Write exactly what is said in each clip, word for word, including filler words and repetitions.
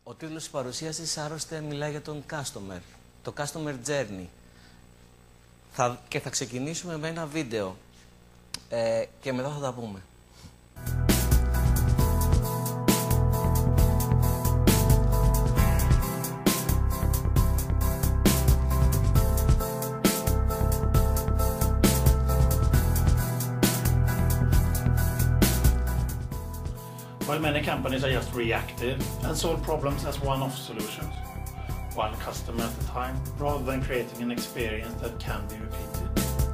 Ο τίτλος της παρουσίασης άρρωστε μιλάει για τον customer, το customer journey. Θα, και θα ξεκινήσουμε με ένα βίντεο ε, και μετά θα τα πούμε. While many companies are just reactive and solve problems as one-off solutions, one customer at a time, rather than creating an experience that can be repeated.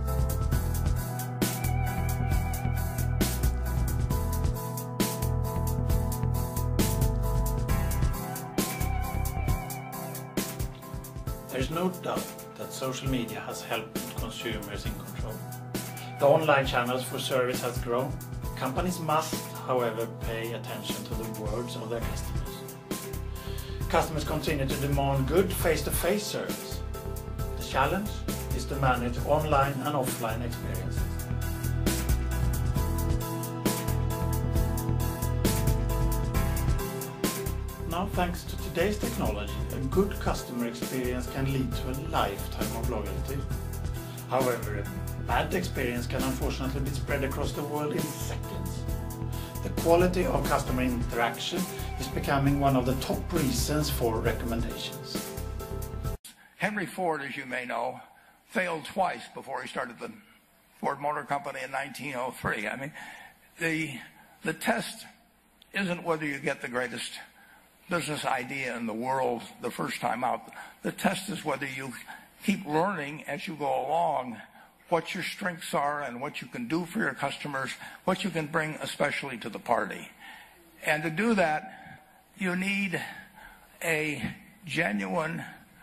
There is no doubt that social media has helped put consumers in control. The online channels for service has grown. Companies must, however, pay attention to the words of their customers. Customers continue to demand good face-to-face service. The challenge is to manage online and offline experiences. Now, thanks to today's technology, a good customer experience can lead to a lifetime of loyalty. However, a bad experience can unfortunately be spread across the world in seconds. The quality of customer interaction is becoming one of the top reasons for recommendations. Henry Ford, as you may know, failed twice before he started the Ford Motor Company in nineteen oh three. I mean, the, the test isn't whether you get the greatest business idea in the world the first time out. The test is whether you keep learning as you go along what your strengths are and what you can do for your customers, what you can bring especially to the party. And to do that, you need a genuine,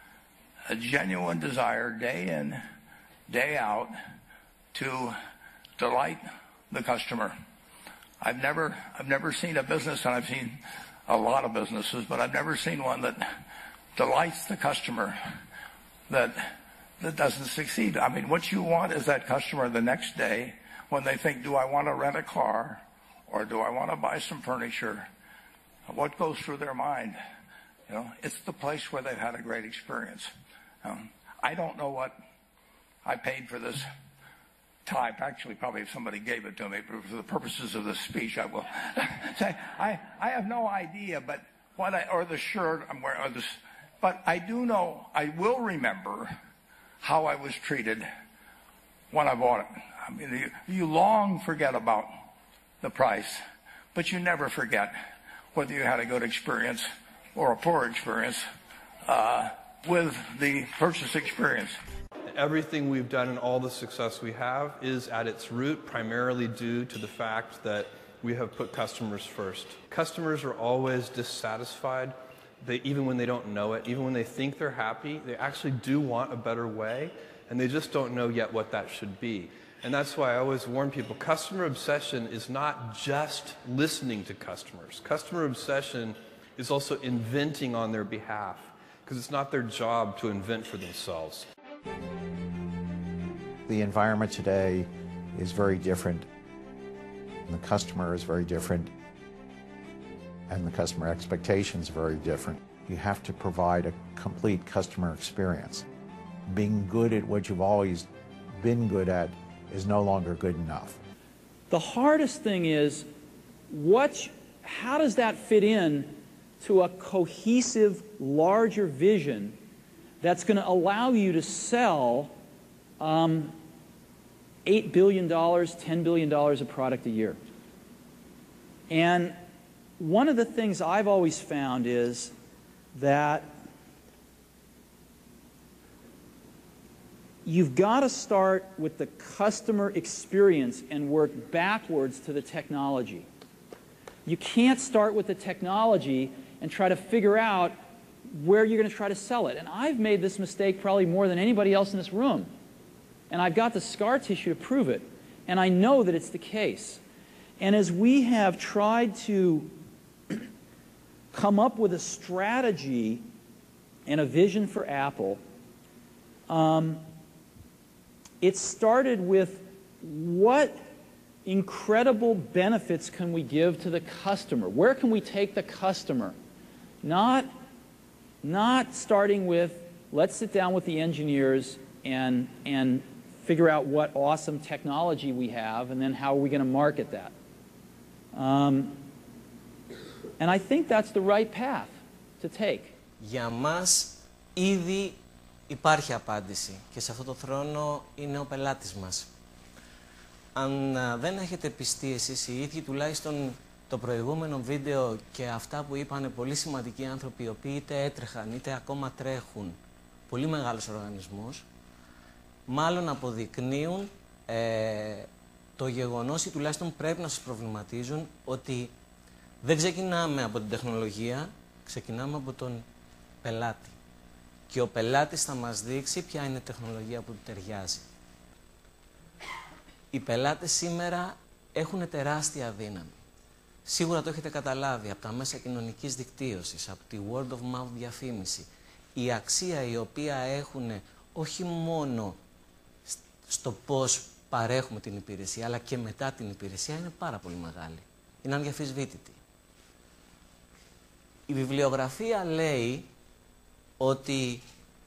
a genuine desire day in, day out to delight the customer. I've never, I've never seen a business, and I've seen a lot of businesses, but I've never seen one that delights the customer, that that doesn't succeed. I mean, what you want is that customer the next day when they think, do I want to rent a car or do I want to buy some furniture? What goes through their mind? You know, it's the place where they've had a great experience. Um, I don't know what I paid for this tie. Actually, probably if somebody gave it to me, but for the purposes of this speech, I will say I, I have no idea, but what I, or the shirt I'm wearing, or this, but I do know, I will remember how I was treated when I bought it. I mean, you, you long forget about the price, but you never forget whether you had a good experience or a poor experience uh, with the purchase experience. Everything we've done and all the success we have is at its root primarily due to the fact that we have put customers first. Customers are always dissatisfied. They, even when they don't know it, even when they think they're happy, they actually do want a better way, and they just don't know yet what that should be. And that's why I always warn people, customer obsession is not just listening to customers. Customer obsession is also inventing on their behalf, because it's not their job to invent for themselves. The environment today is very different, and the customer is very different, and the customer expectations are very different. You have to provide a complete customer experience. Being good at what you've always been good at is no longer good enough. The hardest thing is, what, how does that fit in to a cohesive, larger vision that's going to allow you to sell um, eight billion dollars, ten billion dollars of product a year? And one of the things I've always found is that you've got to start with the customer experience and work backwards to the technology. You can't start with the technology and try to figure out where you're going to try to sell it. And I've made this mistake probably more than anybody else in this room. And I've got the scar tissue to prove it. And I know that it's the case. And as we have tried to come up with a strategy and a vision for Apple, um, it started with what incredible benefits can we give to the customer? Where can we take the customer? Not Not starting with, let's sit down with the engineers and, and figure out what awesome technology we have, and then how are we going to market that. Um, and I think that's the right path to take. Για μας ήδη υπάρχει απάντηση και σε αυτό το θρόνο είναι ο πελάτης μας. Αν α, δεν έχετε πιστεί εσείς οι ίδιοι, τουλάχιστον το προηγούμενο βίντεο και αυτά που είπαν πολύ σημαντικοί άνθρωποι, οι οποίοι είτε έτρεχαν είτε ακόμα τρέχουν, πολύ μεγάλος οργανισμούς, μάλλον αποδεικνύουν ε, το γεγονός ή τουλάχιστον πρέπει να σας προβληματίζουν ότι δεν ξεκινάμε από την τεχνολογία, ξεκινάμε από τον πελάτη. Και ο πελάτης θα μας δείξει ποια είναι η τεχνολογία που του ταιριάζει. Οι πελάτες σήμερα έχουν τεράστια δύναμη. Σίγουρα το έχετε καταλάβει από τα μέσα κοινωνικής δικτύωσης, από τη word of mouth διαφήμιση. Η αξία η οποία έχουν όχι μόνο στο πώς παρέχουμε την υπηρεσία, αλλά και μετά την υπηρεσία είναι πάρα πολύ μεγάλη. Είναι αδιαφυσβήτητη. Η βιβλιογραφία λέει ότι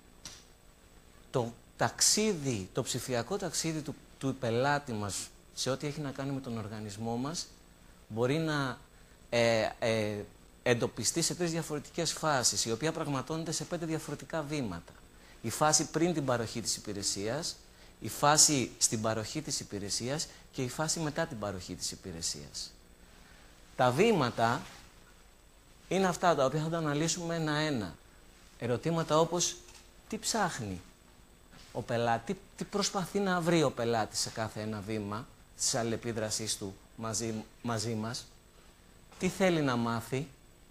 το ταξίδι, το ψηφιακό ταξίδι του, του πελάτη μας σε ό,τι έχει να κάνει με τον οργανισμό μας μπορεί να ε, ε, εντοπιστεί σε τρεις διαφορετικές φάσεις, η οποία πραγματώνεται σε πέντε διαφορετικά βήματα. Η φάση πριν την παροχή της υπηρεσίας, η φάση στην παροχή της υπηρεσίας και η φάση μετά την παροχή της υπηρεσίας. Τα βήματα είναι αυτά τα οποία θα τα αναλύσουμε ένα-ένα. Ερωτήματα όπως τι ψάχνει ο πελάτης, τι προσπαθεί να βρει ο πελάτης σε κάθε ένα βήμα της αλληλεπίδρασής του μαζί, μαζί μας, τι θέλει να μάθει,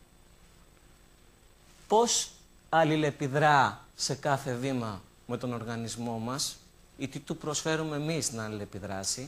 πώς αλληλεπιδρά σε κάθε βήμα με τον οργανισμό μας ή τι του προσφέρουμε εμείς να αλληλεπιδράσει,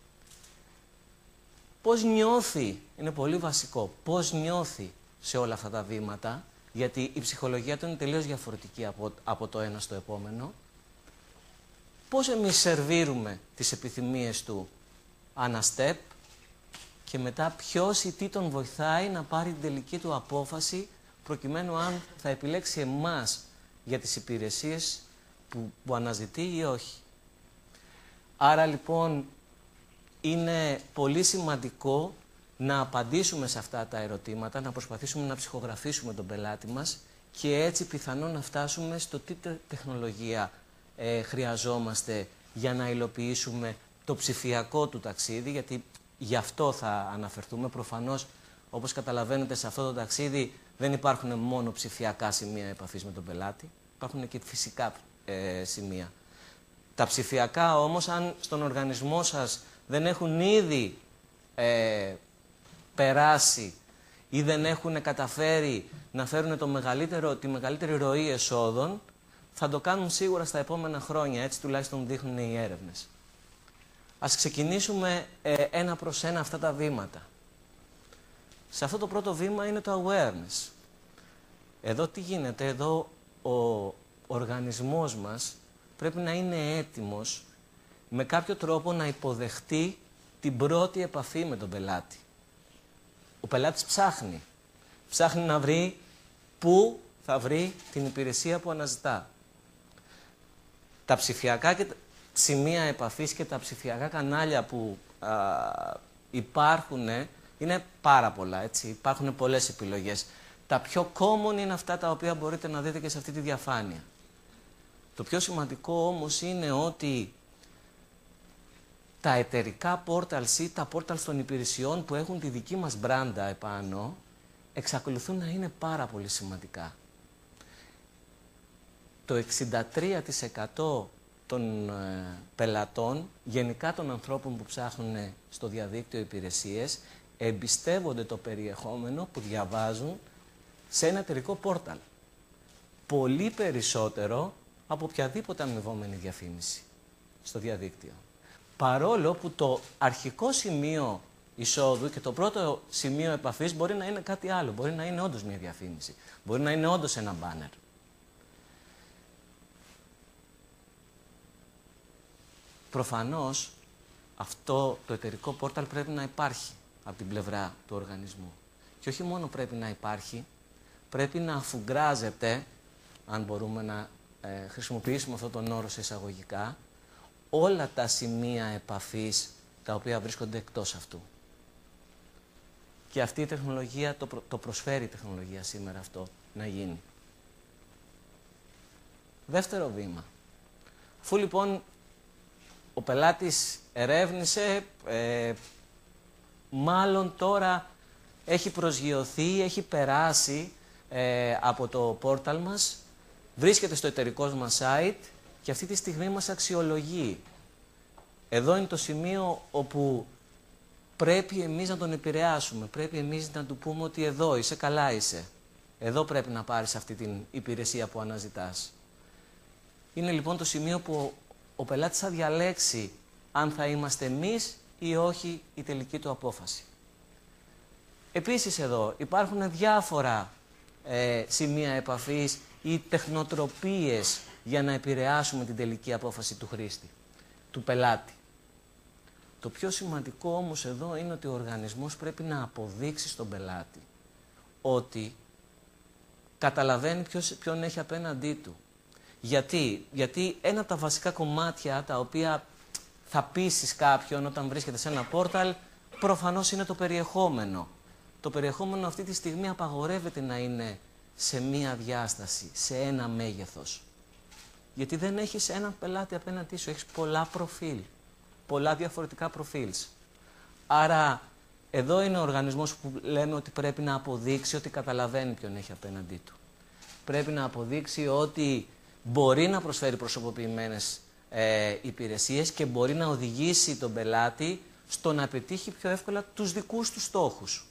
πώς νιώθει, είναι πολύ βασικό, πώς νιώθει σε όλα αυτά τα βήματα, γιατί η ψυχολογία του είναι τελείως διαφορετική από, από το ένα στο επόμενο, πώς εμείς σερβίρουμε τις επιθυμίες του ανά step και μετά ποιος ή τι τον βοηθάει να πάρει την τελική του απόφαση προκειμένου αν θα επιλέξει εμάς για τις υπηρεσίες που, που αναζητεί ή όχι. Άρα λοιπόν είναι πολύ σημαντικό να απαντήσουμε σε αυτά τα ερωτήματα, να προσπαθήσουμε να ψυχογραφήσουμε τον πελάτη μας και έτσι πιθανόν να φτάσουμε στο τι τεχνολογία ε, χρειαζόμαστε για να υλοποιήσουμε το ψηφιακό του ταξίδι, γιατί γι' αυτό θα αναφερθούμε. Προφανώς, όπως καταλαβαίνετε, σε αυτό το ταξίδι δεν υπάρχουν μόνο ψηφιακά σημεία επαφής με τον πελάτη, υπάρχουν και φυσικά ε, σημεία. Τα ψηφιακά όμως, αν στον οργανισμό σας δεν έχουν ήδη ε, περάσει ή δεν έχουν καταφέρει να φέρουν το μεγαλύτερο, τη μεγαλύτερη ροή εσόδων, θα το κάνουν σίγουρα στα επόμενα χρόνια, έτσι τουλάχιστον δείχνουν οι έρευνες. Ας ξεκινήσουμε ε, ένα προς ένα αυτά τα βήματα. Σε αυτό το πρώτο βήμα είναι το awareness. Εδώ τι γίνεται, εδώ ο οργανισμός μας πρέπει να είναι έτοιμος με κάποιο τρόπο να υποδεχτεί την πρώτη επαφή με τον πελάτη. Ο πελάτης ψάχνει. Ψάχνει να βρει πού θα βρει την υπηρεσία που αναζητά. Τα ψηφιακά και τα σημεία επαφής και τα ψηφιακά κανάλια που α, υπάρχουν είναι πάρα πολλά, έτσι. Υπάρχουν πολλές επιλογές. Τα πιο common είναι αυτά τα οποία μπορείτε να δείτε και σε αυτή τη διαφάνεια. Το πιο σημαντικό όμως είναι ότι τα εταιρικά portals ή τα portals των υπηρεσιών που έχουν τη δική μας μπράντα επάνω εξακολουθούν να είναι πάρα πολύ σημαντικά. Το εξήντα τρία τοις εκατό των ε, πελατών, γενικά των ανθρώπων που ψάχνουν στο διαδίκτυο υπηρεσίες, εμπιστεύονται το περιεχόμενο που διαβάζουν σε ένα εταιρικό πόρταλ. Πολύ περισσότερο από οποιαδήποτε αμοιβόμενη διαφήμιση στο διαδίκτυο. Παρόλο που το αρχικό σημείο εισόδου και το πρώτο σημείο επαφής μπορεί να είναι κάτι άλλο. Μπορεί να είναι όντως μια διαφήμιση. Μπορεί να είναι όντως ένα μπάνερ. Προφανώς αυτό το εταιρικό πόρταλ πρέπει να υπάρχει από την πλευρά του οργανισμού. Και όχι μόνο πρέπει να υπάρχει, πρέπει να αφουγκράζεται αν μπορούμε να ε, χρησιμοποιήσουμε αυτόν τον όρο σε εισαγωγικά, όλα τα σημεία επαφής τα οποία βρίσκονται εκτός αυτού. Και αυτή η τεχνολογία, το, το προσφέρει η τεχνολογία σήμερα αυτό να γίνει. Δεύτερο βήμα. Αφού λοιπόν ο πελάτης ερεύνησε, ε, μάλλον τώρα έχει προσγειωθεί, έχει περάσει ε, από το πόρταλ μας, βρίσκεται στο εταιρικό μας site και αυτή τη στιγμή μας αξιολογεί. Εδώ είναι το σημείο όπου πρέπει εμείς να τον επηρεάσουμε, πρέπει εμείς να του πούμε ότι εδώ είσαι, καλά είσαι. Εδώ πρέπει να πάρεις αυτή την υπηρεσία που αναζητάς. Είναι λοιπόν το σημείο που ο πελάτης θα διαλέξει αν θα είμαστε εμείς ή όχι η τελική του απόφαση. Επίσης εδώ υπάρχουν διάφορα ε, σημεία επαφής ή τεχνοτροπίες για να επηρεάσουμε την τελική απόφαση του χρήστη, του πελάτη. Το πιο σημαντικό όμως εδώ είναι ότι ο οργανισμός πρέπει να αποδείξει στον πελάτη ότι καταλαβαίνει ποιος, ποιον έχει απέναντί του. Γιατί? Γιατί ένα από τα βασικά κομμάτια τα οποία θα πείσεις κάποιον όταν βρίσκεται σε ένα πόρταλ προφανώς είναι το περιεχόμενο. Το περιεχόμενο αυτή τη στιγμή απαγορεύεται να είναι σε μία διάσταση, σε ένα μέγεθος. Γιατί δεν έχεις έναν πελάτη απέναντί σου, έχεις πολλά προφίλ, πολλά διαφορετικά προφίλς. Άρα εδώ είναι ο οργανισμός που λέμε ότι πρέπει να αποδείξει ότι καταλαβαίνει ποιον έχει απέναντί του. Πρέπει να αποδείξει ότι μπορεί να προσφέρει προσωποποιημένες ε, υπηρεσίες και μπορεί να οδηγήσει τον πελάτη στο να πετύχει πιο εύκολα τους δικούς του στόχους.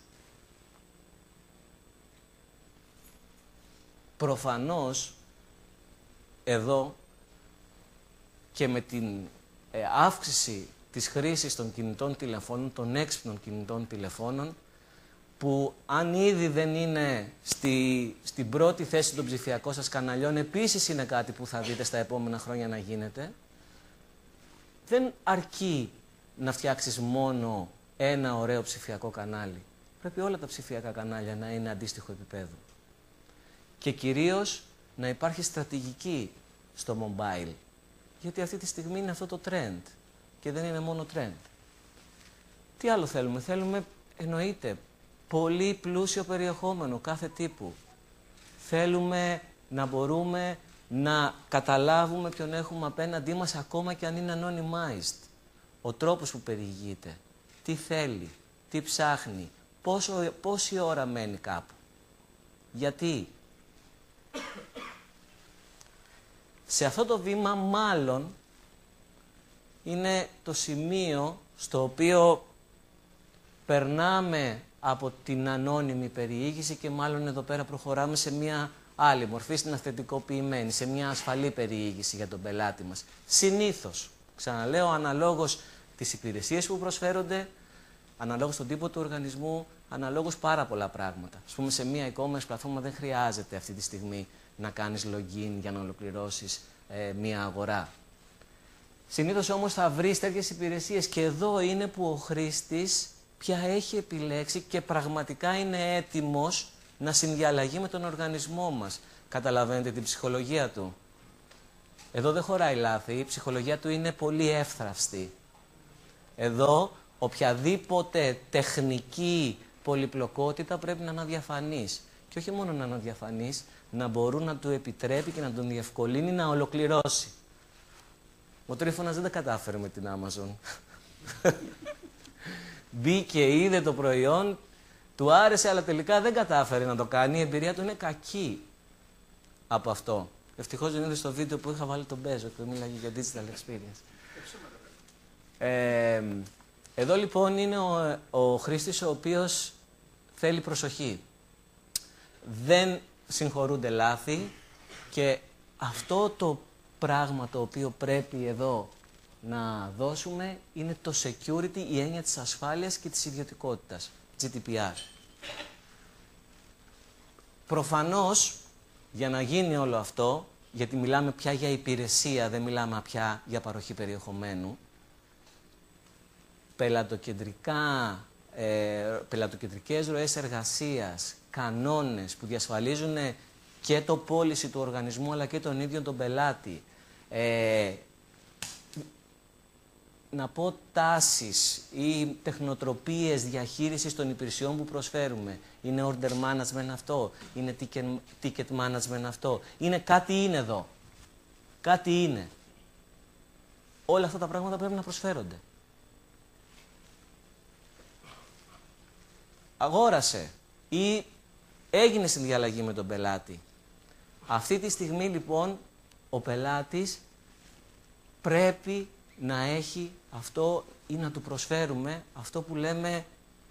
Προφανώς, εδώ και με την ε, αύξηση της χρήσης των κινητών τηλεφώνων, των έξυπνων κινητών τηλεφώνων, που αν ήδη δεν είναι στη, στην πρώτη θέση των ψηφιακών σας καναλιών, επίσης είναι κάτι που θα δείτε στα επόμενα χρόνια να γίνεται, δεν αρκεί να φτιάξεις μόνο ένα ωραίο ψηφιακό κανάλι. Πρέπει όλα τα ψηφιακά κανάλια να είναι αντίστοιχο επίπεδο. Και κυρίως να υπάρχει στρατηγική στο mobile. Γιατί αυτή τη στιγμή είναι αυτό το trend. Και δεν είναι μόνο trend. Τι άλλο θέλουμε? Θέλουμε, εννοείται, πολύ πλούσιο περιεχόμενο κάθε τύπου. Θέλουμε να μπορούμε να καταλάβουμε ποιον έχουμε απέναντί μας ακόμα και αν είναι anonymized. Ο τρόπος που περιηγείται, τι θέλει, τι ψάχνει, πόσο, πόση ώρα μένει κάπου. Γιατί? Σε αυτό το βήμα μάλλον είναι το σημείο στο οποίο περνάμε από την ανώνυμη περιήγηση και μάλλον εδώ πέρα προχωράμε σε μια άλλη μορφή, στην αυθεντικοποιημένη, σε μια ασφαλή περιήγηση για τον πελάτη μας. Συνήθως, ξαναλέω, αναλόγως τις υπηρεσίες που προσφέρονται, αναλόγως τον τύπο του οργανισμού, αναλόγως πάρα πολλά πράγματα. Ας πούμε, σε μια e-commerce πλατφόρμα δεν χρειάζεται αυτή τη στιγμή να κάνεις login για να ολοκληρώσεις ε, μια αγορά. Συνήθως όμως θα βρεις τέτοιες υπηρεσίες και εδώ είναι που ο χρήστης πια έχει επιλέξει και πραγματικά είναι έτοιμος να συνδιαλλαγεί με τον οργανισμό μας. Καταλαβαίνετε την ψυχολογία του? Εδώ δεν χωράει λάθη, η ψυχολογία του είναι πολύ εύθραυστη. Εδώ οποιαδήποτε τεχνική πολυπλοκότητα πρέπει να είναι αδιαφανής. Και όχι μόνο να είναι αδιαφανής, να μπορούν να του επιτρέπει και να τον διευκολύνει να ολοκληρώσει. Ο Τρίφωνας δεν τα κατάφερε με την Amazon. Μπήκε, είδε το προϊόν, του άρεσε, αλλά τελικά δεν κατάφερε να το κάνει. Η εμπειρία του είναι κακή από αυτό. Ευτυχώς δεν είδε στο βίντεο που είχα βάλει τον Μπέζο, που μίλαγε για digital experience. Ε, εδώ λοιπόν είναι ο, ο χρήστης ο οποίος θέλει προσοχή. Δεν συγχωρούνται λάθη και αυτό το πράγμα το οποίο πρέπει εδώ να δώσουμε είναι το security, η έννοια της ασφάλειας και της ιδιωτικότητας, τζι ντι πι αρ. Προφανώς, για να γίνει όλο αυτό, γιατί μιλάμε πια για υπηρεσία, δεν μιλάμε πια για παροχή περιεχομένου, πελατοκεντρικά, ε, πελατοκεντρικές ροές εργασίας, κανόνες που διασφαλίζουν και το policy του οργανισμού, αλλά και τον ίδιο τον πελάτη. Ε, να πω τάσεις ή τεχνοτροπίες διαχείρισης των υπηρεσιών που προσφέρουμε. Είναι order management αυτό, είναι ticket, ticket management αυτό. Είναι κάτι είναι εδώ. Κάτι είναι. Όλα αυτά τα πράγματα πρέπει να προσφέρονται. Αγόρασε ή έγινε συνδιαλλαγή με τον πελάτη. Αυτή τη στιγμή λοιπόν ο πελάτης πρέπει να έχει αυτό ή να του προσφέρουμε αυτό που λέμε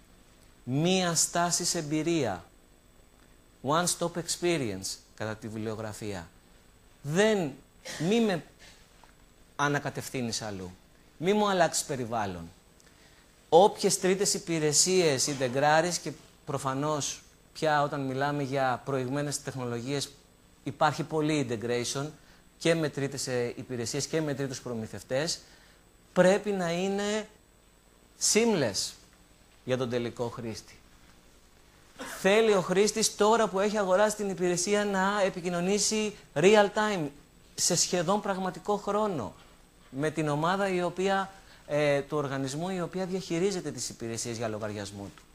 μία στάσης εμπειρία. One stop experience κατά τη βιβλιογραφία. Δεν, μη με ανακατευθύνεις αλλού. Μη μου αλλάξεις περιβάλλον. Όποιες τρίτες υπηρεσίες ιντεγκράρεις και προφανώς πια όταν μιλάμε για προηγμένες τεχνολογίες υπάρχει πολύ integration και με τρίτες υπηρεσίες και με τρίτους προμηθευτές, πρέπει να είναι seamless για τον τελικό χρήστη. Θέλει ο χρήστης τώρα που έχει αγοράσει την υπηρεσία να επικοινωνήσει real time, σε σχεδόν πραγματικό χρόνο, με την ομάδα η οποία, ε, του οργανισμού η οποία διαχειρίζεται τις υπηρεσίες για λογαριασμό του.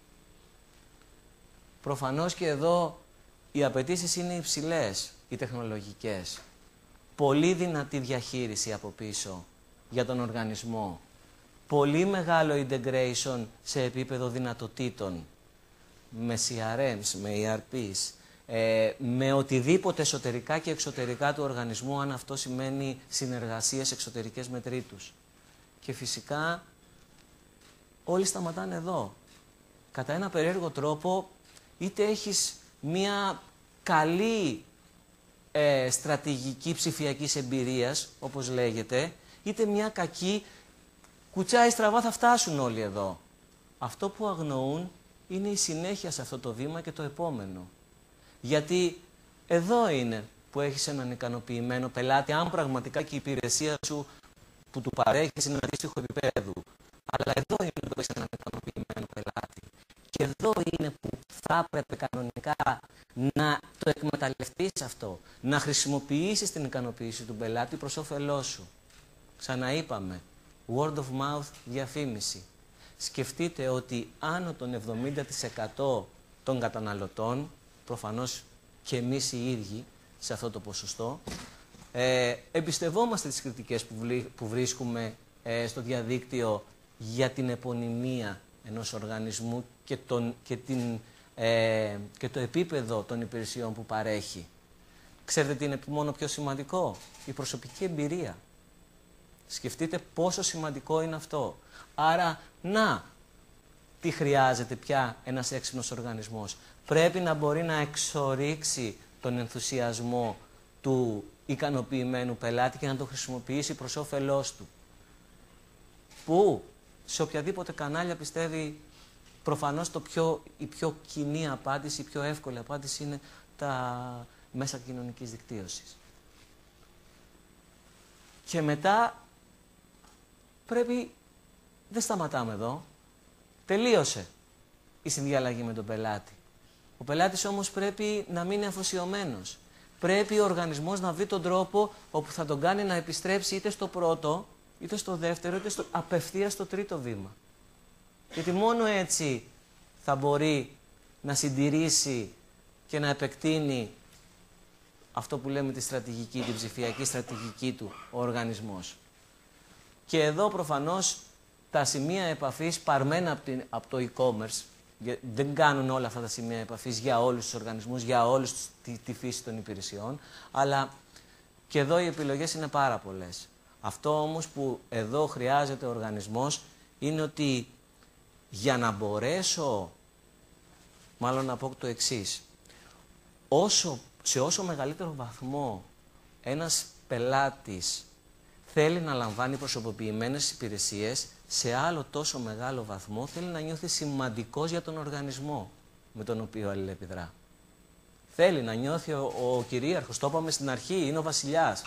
Προφανώς και εδώ οι απαιτήσεις είναι υψηλές, οι τεχνολογικές. Πολύ δυνατή διαχείριση από πίσω για τον οργανισμό. Πολύ μεγάλο integration σε επίπεδο δυνατοτήτων, με σι αρ εμς, με ι αρ πις, ε, με οτιδήποτε εσωτερικά και εξωτερικά του οργανισμού, αν αυτό σημαίνει συνεργασίες εξωτερικές με τρίτους. Και φυσικά όλοι σταματάνε εδώ. Κατά ένα περίεργο τρόπο, είτε έχεις μία καλή ε, στρατηγική ψηφιακής εμπειρίας, όπως λέγεται, είτε μια κακή, κουτσάει στραβά θα φτάσουν όλοι εδώ. Αυτό που αγνοούν είναι η συνέχεια σε αυτό το βήμα και το επόμενο. Γιατί εδώ είναι που έχεις έναν ικανοποιημένο πελάτη, αν πραγματικά και η υπηρεσία σου που του παρέχεις είναι αντίστοιχο επίπεδου. Αλλά εδώ είναι που έχεις έναν ικανοποιημένο πελάτη. Και εδώ είναι που θα έπρεπε κανονικά να το εκμεταλλευτείς αυτό, να χρησιμοποιήσεις την ικανοποίηση του πελάτη προς όφελός σου. Ξαναείπαμε, word of mouth διαφήμιση. Σκεφτείτε ότι άνω των εβδομήντα τοις εκατό των καταναλωτών, προφανώς και εμείς οι ίδιοι σε αυτό το ποσοστό, ε, εμπιστευόμαστε τις κριτικές που, βλή, που βρίσκουμε ε, στο διαδίκτυο για την επωνυμία ενός οργανισμού και, τον, και, την, ε, και το επίπεδο των υπηρεσιών που παρέχει. Ξέρετε τι είναι μόνο πιο σημαντικό? Η προσωπική εμπειρία. Σκεφτείτε πόσο σημαντικό είναι αυτό. Άρα, να, τι χρειάζεται πια ένας έξυπνος οργανισμός. Πρέπει να μπορεί να εξορίξει τον ενθουσιασμό του ικανοποιημένου πελάτη και να το χρησιμοποιήσει προς όφελός του. Που σε οποιαδήποτε κανάλια πιστεύει προφανώς το πιο, η πιο κοινή απάντηση, η πιο εύκολη απάντηση είναι τα μέσα κοινωνικής δικτύωσης. Και μετά πρέπει, δεν σταματάμε εδώ, τελείωσε η συνδιαλλαγή με τον πελάτη. Ο πελάτης όμως πρέπει να μείνει αφοσιωμένος. Πρέπει ο οργανισμός να βρει τον τρόπο όπου θα τον κάνει να επιστρέψει είτε στο πρώτο, είτε στο δεύτερο, είτε στο, απευθείας στο τρίτο βήμα. Γιατί μόνο έτσι θα μπορεί να συντηρήσει και να επεκτείνει αυτό που λέμε τη στρατηγική, την ψηφιακή στρατηγική του ο οργανισμός. Και εδώ προφανώς τα σημεία επαφής παρμένα από, την, από το e-commerce, δεν κάνουν όλα αυτά τα σημεία επαφής για όλους τους οργανισμούς, για όλους τη, τη φύση των υπηρεσιών, αλλά και εδώ οι επιλογές είναι πάρα πολλές. Αυτό όμως που εδώ χρειάζεται ο οργανισμός είναι ότι για να μπορέσω, μάλλον να πω το εξής, όσο, σε όσο μεγαλύτερο βαθμό ένας πελάτης θέλει να λαμβάνει προσωποποιημένες υπηρεσίες, σε άλλο τόσο μεγάλο βαθμό θέλει να νιώθει σημαντικός για τον οργανισμό με τον οποίο αλληλεπιδρά. Θέλει να νιώθει ο, ο κυρίαρχος, το είπαμε στην αρχή, είναι ο βασιλιάς.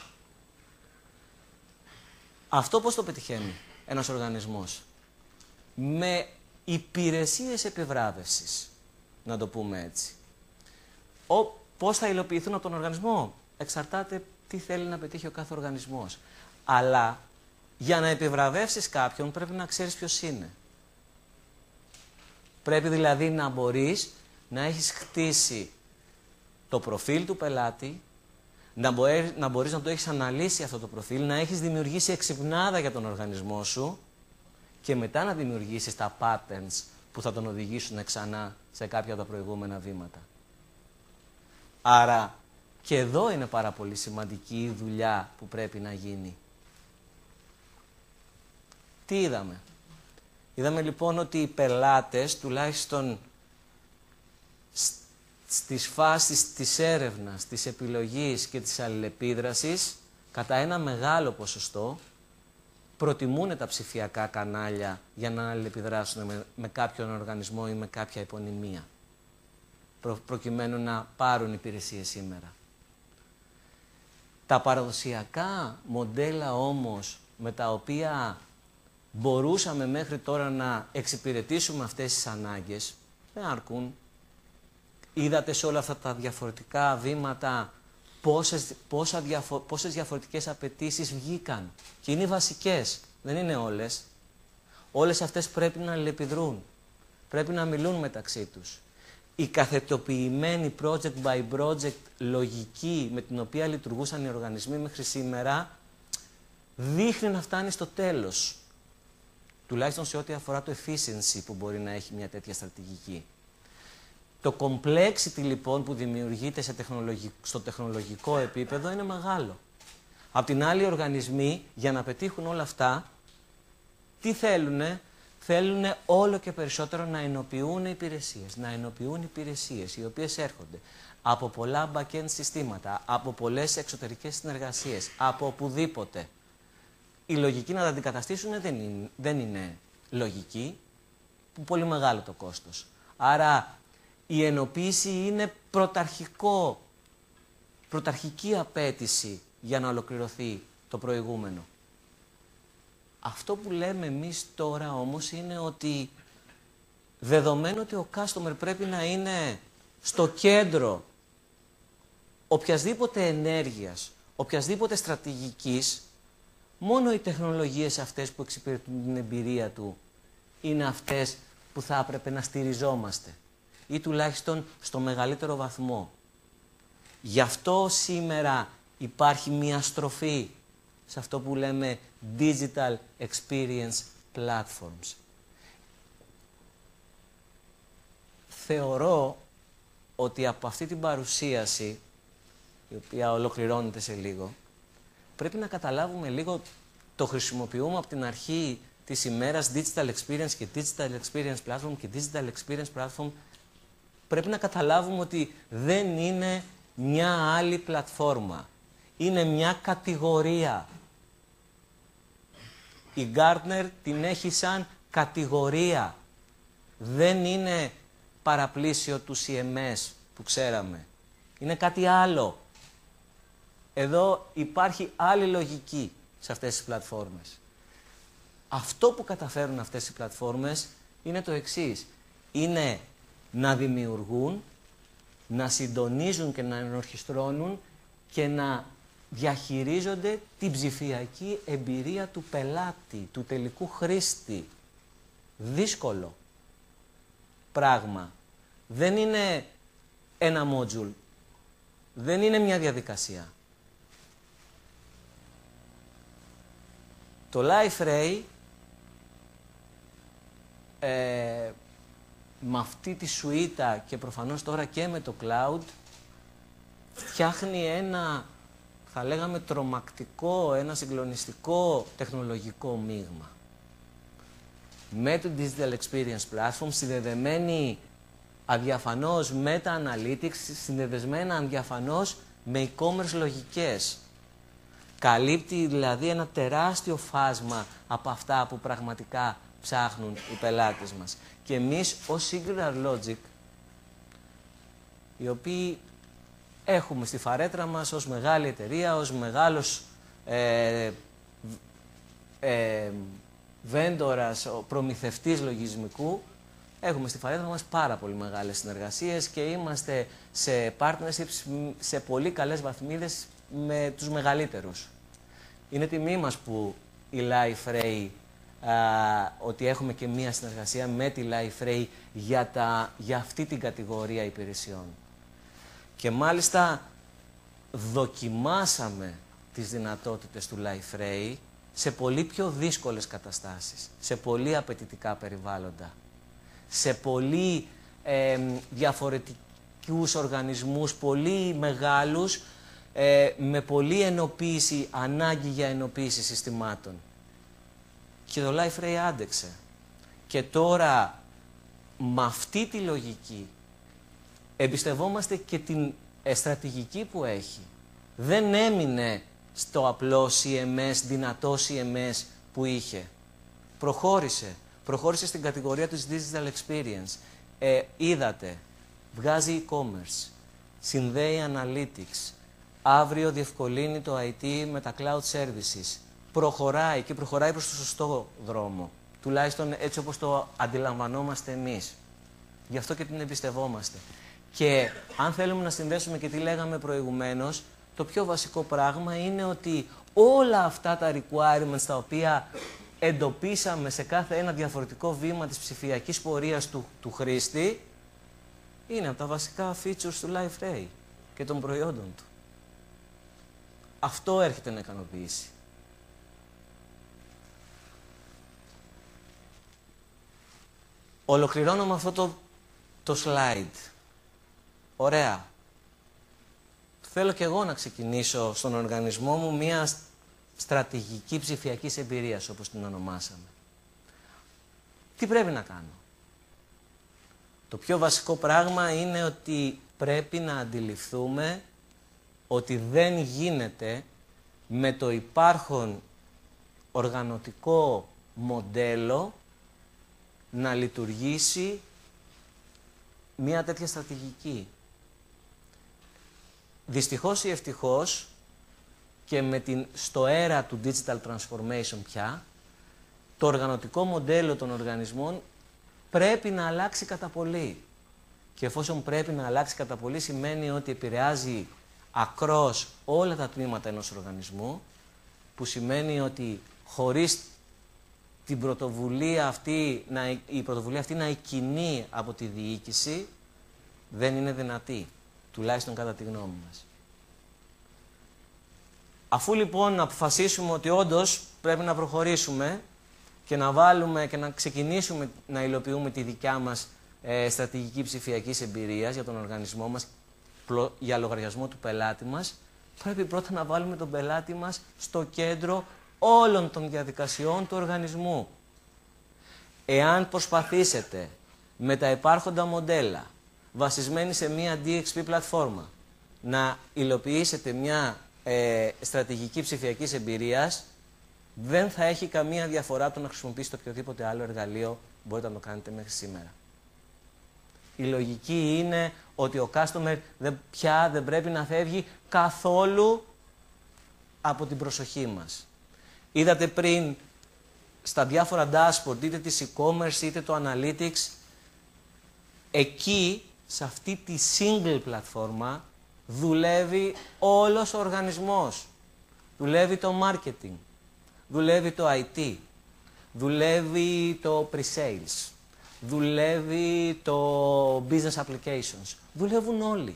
Αυτό πώς το πετυχαίνει ένας οργανισμός? Με υπηρεσίες επιβράβευσης, να το πούμε έτσι. Ο, πώς θα υλοποιηθούν από τον οργανισμό. Εξαρτάται τι θέλει να πετύχει ο κάθε οργανισμός. Αλλά για να επιβραβεύσεις κάποιον πρέπει να ξέρεις ποιος είναι. Πρέπει δηλαδή να μπορείς να έχεις χτίσει το προφίλ του πελάτη, να, μπορεί, να μπορείς να το έχεις αναλύσει αυτό το προφίλ, να έχεις δημιουργήσει εξυπνάδα για τον οργανισμό σου και μετά να δημιουργήσεις τα patterns που θα τον οδηγήσουν ξανά σε κάποια από τα προηγούμενα βήματα. Άρα και εδώ είναι πάρα πολύ σημαντική η δουλειά που πρέπει να γίνει. Τι είδαμε? Είδαμε λοιπόν ότι οι πελάτες, τουλάχιστον στις φάσεις της έρευνας, της επιλογής και της αλληλεπίδρασης, κατά ένα μεγάλο ποσοστό, προτιμούν τα ψηφιακά κανάλια για να αλληλεπιδράσουν με, με κάποιον οργανισμό ή με κάποια επωνυμία, προ, προκειμένου να πάρουν υπηρεσίες σήμερα. Τα παραδοσιακά μοντέλα όμως, με τα οποία μπορούσαμε μέχρι τώρα να εξυπηρετήσουμε αυτές τις ανάγκες, δεν αρκούν. Είδατε σε όλα αυτά τα διαφορετικά βήματα πόσες, πόσα διαφο, πόσες διαφορετικές απαιτήσεις βγήκαν. Και είναι οι βασικές, δεν είναι όλες. Όλες αυτές πρέπει να αλληλεπιδρούν, πρέπει να μιλούν μεταξύ τους. Η καθετοποιημένη project by project λογική με την οποία λειτουργούσαν οι οργανισμοί μέχρι σήμερα δείχνει να φτάνει στο τέλος. Τουλάχιστον σε ό,τι αφορά το efficiency που μπορεί να έχει μια τέτοια στρατηγική. Το complexity λοιπόν που δημιουργείται σε τεχνολογικό, στο τεχνολογικό επίπεδο είναι μεγάλο. Απ' την άλλη, οι οργανισμοί για να πετύχουν όλα αυτά, τι θέλουνε? Θέλουνε όλο και περισσότερο να ενοποιούν υπηρεσίες. Να ενοποιούν υπηρεσίες οι οποίες έρχονται από πολλά back-end συστήματα, από πολλές εξωτερικές συνεργασίες, από οπουδήποτε. Η λογική να τα αντικαταστήσουν δεν είναι, δεν είναι λογική, που πολύ μεγάλο το κόστος. Άρα η ενοποίηση είναι πρωταρχικό, πρωταρχική απέτηση για να ολοκληρωθεί το προηγούμενο. Αυτό που λέμε εμείς τώρα όμως είναι ότι δεδομένου ότι ο customer πρέπει να είναι στο κέντρο οποιασδήποτε ενέργειας, οποιασδήποτε στρατηγικής, μόνο οι τεχνολογίες αυτές που εξυπηρετούν την εμπειρία του είναι αυτές που θα έπρεπε να στηριζόμαστε ή τουλάχιστον στο μεγαλύτερο βαθμό. Γι' αυτό σήμερα υπάρχει μια στροφή σε αυτό που λέμε Digital Experience Platforms. Θεωρώ ότι από αυτή την παρουσίαση, η οποία ολοκληρώνεται σε λίγο, πρέπει να καταλάβουμε λίγο, το χρησιμοποιούμε από την αρχή της ημέρας Digital Experience και Digital Experience Platform και Digital Experience Platform. Πρέπει να καταλάβουμε ότι δεν είναι μια άλλη πλατφόρμα. Είναι μια κατηγορία. Η Gartner την έχει σαν κατηγορία. Δεν είναι παραπλήσιο του σι εμ ες που ξέραμε. Είναι κάτι άλλο. Εδώ υπάρχει άλλη λογική σε αυτές τις πλατφόρμες. Αυτό που καταφέρουν αυτές οι πλατφόρμες είναι το εξής. Είναι να δημιουργούν, να συντονίζουν και να ενορχιστρώνουν και να διαχειρίζονται την ψηφιακή εμπειρία του πελάτη, του τελικού χρήστη. Δύσκολο πράγμα. Δεν είναι ένα module. Δεν είναι μια διαδικασία. Το Liferay ε, με αυτή τη σουίτα και προφανώς τώρα και με το cloud φτιάχνει ένα, θα λέγαμε, τρομακτικό, ένα συγκλονιστικό τεχνολογικό μείγμα. Με το Digital Experience Platform, συνδεδεμένη αδιαφανώς με τα analytics, συνδεδεσμένα αδιαφανώς με e-commerce λογικές. Καλύπτει δηλαδή ένα τεράστιο φάσμα από αυτά που πραγματικά ψάχνουν οι πελάτες μας. Και εμείς ως SingularLogic, οι οποίοι έχουμε στη φαρέτρα μας ως μεγάλη εταιρεία, ως μεγάλος ε, ε, βέντορας, προμηθευτής λογισμικού, Έχουμε στη φαρέτρα μας πάρα πολύ μεγάλες συνεργασίες και είμαστε σε partnerships σε πολύ καλές βαθμίδες με τους μεγαλύτερους. Είναι τιμή μας που η Liferay, α, ότι έχουμε και μία συνεργασία με τη Liferay για, τα, για αυτή την κατηγορία υπηρεσιών. Και μάλιστα δοκιμάσαμε τις δυνατότητες του Liferay σε πολύ πιο δύσκολες καταστάσεις, σε πολύ απαιτητικά περιβάλλοντα, σε πολύ ε, διαφορετικούς οργανισμούς, πολύ μεγάλους, ε, με πολύ ενοποίηση, ανάγκη για ενοποίηση συστημάτων. Και το Liferay άντεξε. Και τώρα, με αυτή τη λογική, εμπιστευόμαστε και την ε, στρατηγική που έχει. Δεν έμεινε στο απλό σι εμ ες, δυνατό σι εμ ες που είχε. Προχώρησε. Προχώρησε στην κατηγορία της Digital Experience. Ε, είδατε, βγάζει e-commerce, συνδέει analytics, αύριο διευκολύνει το άι τι με τα cloud services. Προχωράει και προχωράει προς το σωστό δρόμο. Τουλάχιστον έτσι όπως το αντιλαμβανόμαστε εμείς. Γι' αυτό και την εμπιστευόμαστε. Και αν θέλουμε να συνδέσουμε και τι λέγαμε προηγουμένως, το πιο βασικό πράγμα είναι ότι όλα αυτά τα requirements τα οποία εντοπίσαμε σε κάθε ένα διαφορετικό βήμα της ψηφιακής πορείας του, του χρήστη, είναι από τα βασικά features του Liferay και των προϊόντων του. Αυτό έρχεται να ικανοποιήσει. Ολοκληρώνω με αυτό το, το slide. Ωραία. Θέλω και εγώ να ξεκινήσω στον οργανισμό μου μία στρατηγική ψηφιακής εμπειρίας, όπως την ονομάσαμε. Τι πρέπει να κάνω? Το πιο βασικό πράγμα είναι ότι πρέπει να αντιληφθούμε ότι δεν γίνεται με το υπάρχον οργανωτικό μοντέλο να λειτουργήσει μία τέτοια στρατηγική. Δυστυχώς ή ευτυχώς, και με την, στο έρα του digital transformation πια, το οργανωτικό μοντέλο των οργανισμών πρέπει να αλλάξει κατά πολύ. Και εφόσον πρέπει να αλλάξει κατά πολύ, σημαίνει ότι επηρεάζει ακρός όλα τα τμήματα ενός οργανισμού, που σημαίνει ότι χωρίς την πρωτοβουλία αυτή, να, η πρωτοβουλία αυτή να εκκινεί από τη διοίκηση, δεν είναι δυνατή, τουλάχιστον κατά τη γνώμη μας. Αφού λοιπόν αποφασίσουμε ότι όντως πρέπει να προχωρήσουμε και να βάλουμε και να ξεκινήσουμε να υλοποιούμε τη δικιά μας ε, στρατηγική ψηφιακής εμπειρίας για τον οργανισμό μας, για λογαριασμό του πελάτη μας, πρέπει πρώτα να βάλουμε τον πελάτη μας στο κέντρο όλων των διαδικασιών του οργανισμού. Εάν προσπαθήσετε με τα υπάρχοντα μοντέλα, βασισμένοι σε μια ντι εξ πι πλατφόρμα, να υλοποιήσετε μια ε, στρατηγική ψηφιακής εμπειρίας, δεν θα έχει καμία διαφορά το να χρησιμοποιήσετε οποιοδήποτε άλλο εργαλείο μπορείτε να το κάνετε μέχρι σήμερα. Η λογική είναι ότι ο customer δεν, πια δεν πρέπει να φεύγει καθόλου από την προσοχή μας. Είδατε πριν στα διάφορα dashboard, είτε της e-commerce είτε το analytics, εκεί, σε αυτή τη single πλατφόρμα, δουλεύει όλος ο οργανισμός. Δουλεύει το marketing, δουλεύει το άι τι, δουλεύει το pre-sales, δουλεύει το business applications. Δουλεύουν όλοι.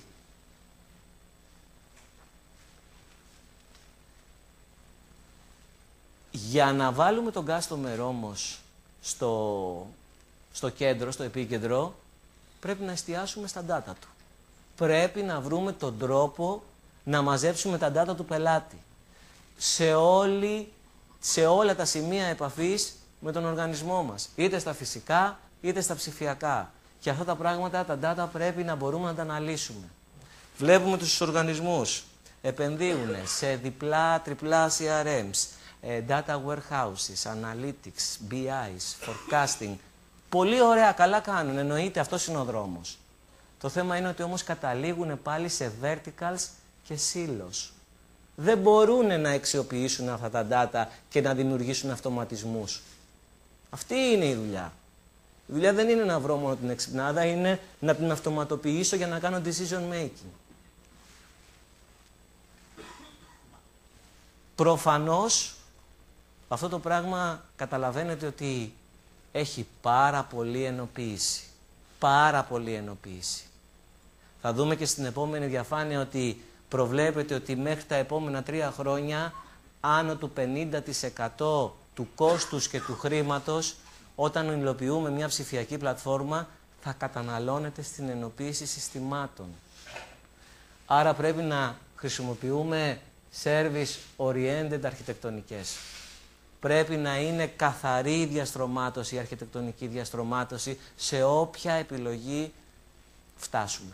Για να βάλουμε τον customer όμως στο, στο κέντρο, στο επίκεντρο, πρέπει να εστιάσουμε στα data του. Πρέπει να βρούμε τον τρόπο να μαζέψουμε τα data του πελάτη σε, όλη, σε όλα τα σημεία επαφής με τον οργανισμό μας. Είτε στα φυσικά, είτε στα ψηφιακά. Και αυτά τα πράγματα, τα data, πρέπει να μπορούμε να τα αναλύσουμε. Βλέπουμε τους οργανισμούς. Επενδύουν σε διπλά, τριπλά σι αρ εμς, data warehouses, analytics, μπι άις, forecasting. Πολύ ωραία, καλά κάνουν, εννοείται, αυτός είναι ο δρόμος. Το θέμα είναι ότι όμως καταλήγουν πάλι σε verticals και silos. Δεν μπορούν να αξιοποιήσουν αυτά τα data και να δημιουργήσουν αυτοματισμούς. Αυτή είναι η δουλειά. Η δουλειά δεν είναι να βρω μόνο την εξυπνάδα, είναι να την αυτοματοποιήσω για να κάνω decision making. Προφανώς, αυτό το πράγμα καταλαβαίνετε ότι έχει πάρα πολύ ενοποίηση. Πάρα πολύ ενοποίηση. Θα δούμε και στην επόμενη διαφάνεια ότι προβλέπεται ότι μέχρι τα επόμενα τρία χρόνια άνω του πενήντα τοις εκατό του κόστους και του χρήματος όταν υλοποιούμε μια ψηφιακή πλατφόρμα θα καταναλώνεται στην ενοποίηση συστημάτων. Άρα πρέπει να χρησιμοποιούμε service-oriented αρχιτεκτονικές. Πρέπει να είναι καθαρή η διαστρωμάτωση, η αρχιτεκτονική διαστρωμάτωση σε όποια επιλογή φτάσουμε.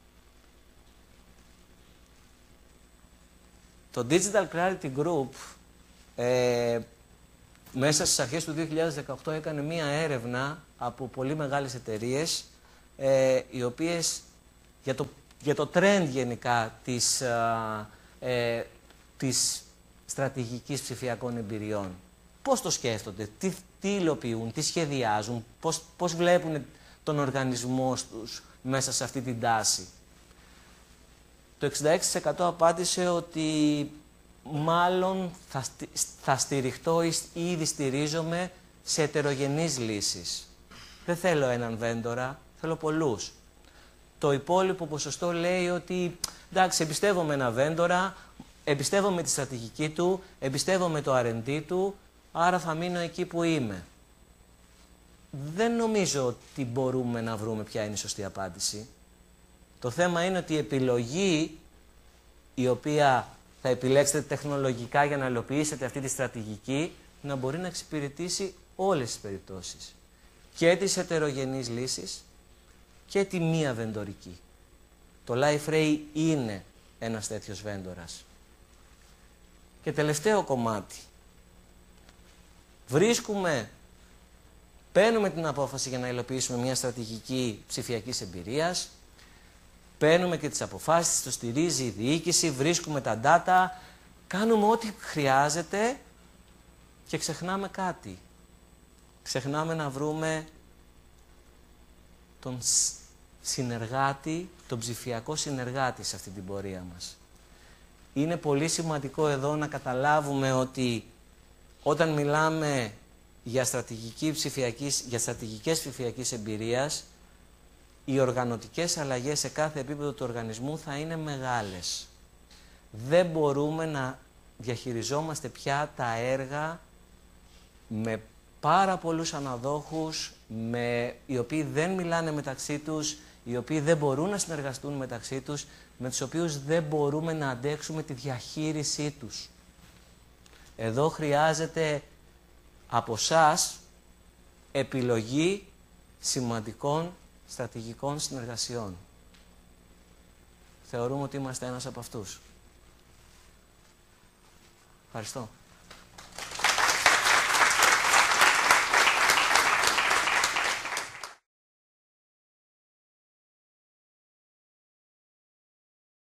Το Digital Clarity Group ε, μέσα στις αρχές του δύο χιλιάδες δεκαοκτώ έκανε μία έρευνα από πολύ μεγάλες εταιρείες ε, οι οποίες για το, για το trend γενικά της, ε, ε, της στρατηγικής ψηφιακών εμπειριών. Πώς το σκέφτονται, τι, τι υλοποιούν, τι σχεδιάζουν, πώς, πώς βλέπουν τον οργανισμό τους μέσα σε αυτή την τάση. Το εξήντα έξι τοις εκατό απάντησε ότι μάλλον θα, στι, θα στηριχτώ ή ήδη στηρίζομαι σε ετερογενείς λύσεις. Δεν θέλω έναν βέντορα, θέλω πολλούς. Το υπόλοιπο ποσοστό λέει ότι εντάξει, εμπιστεύομαι ένα βέντορα, εμπιστεύομαι τη στρατηγική του, εμπιστεύομαι το αρ εντ ντι του, άρα θα μείνω εκεί που είμαι. Δεν νομίζω ότι μπορούμε να βρούμε ποια είναι η σωστή απάντηση. Το θέμα είναι ότι η επιλογή η οποία θα επιλέξετε τεχνολογικά για να υλοποιήσετε αυτή τη στρατηγική να μπορεί να εξυπηρετήσει όλες τις περιπτώσεις. Και τις ετερογενείς λύσεις και τη μία βεντορική. Το Liferay είναι ένας τέτοιος βέντορας. Και τελευταίο κομμάτι. Βρίσκουμε, παίρνουμε την απόφαση για να υλοποιήσουμε μια στρατηγική ψηφιακής εμπειρίας, παίρνουμε και τις αποφάσεις, το στηρίζει η διοίκηση, βρίσκουμε τα data, κάνουμε ό,τι χρειάζεται και ξεχνάμε κάτι. Ξεχνάμε να βρούμε τον συνεργάτη, τον ψηφιακό συνεργάτη σε αυτή την πορεία μας. Είναι πολύ σημαντικό εδώ να καταλάβουμε ότι όταν μιλάμε για, στρατηγική ψηφιακής, για στρατηγικές ψηφιακής εμπειρίας, οι οργανωτικές αλλαγές σε κάθε επίπεδο του οργανισμού θα είναι μεγάλες. Δεν μπορούμε να διαχειριζόμαστε πια τα έργα με πάρα πολλούς αναδόχους, με, οι οποίοι δεν μιλάνε μεταξύ τους, οι οποίοι δεν μπορούν να συνεργαστούν μεταξύ τους, με τους οποίους δεν μπορούμε να αντέξουμε τη διαχείρισή τους. Εδώ χρειάζεται από εσάς επιλογή σημαντικών στρατηγικών συνεργασιών. Θεωρούμε ότι είμαστε ένας από αυτούς. Ευχαριστώ.